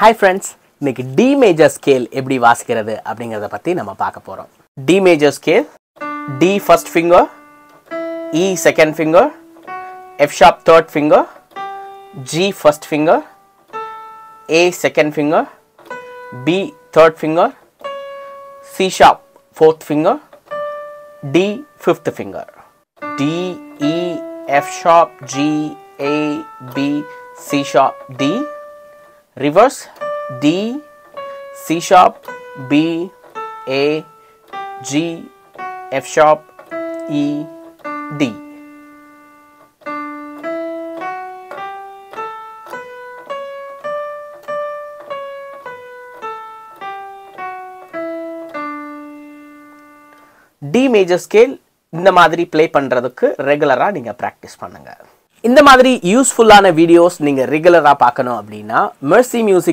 Hi friends, இன்னைக்கு D major scale எப்படி வாசிக்கிறது அப்படிங்கறத பத்தி நம்ம பார்க்க போறோம். D major scale, D first finger, E second finger, F sharp third finger, G first finger, A second finger, B third finger, C sharp fourth finger, D fifth finger. D, E, F sharp, G, A, B, C sharp, D. Reverse D, C sharp, B, A, G, F sharp, E, D. D major scale இந்த மாதிரி play பண்றதுக்கு ரெகுலரா நீங்க practice பண்ணுங்க. இந்த மாதிரி யூஸ்ஃபுல்லான videos நீங்க ரெகுலரா பார்க்கணும் அப்படினா மெர்சி மியூசிக்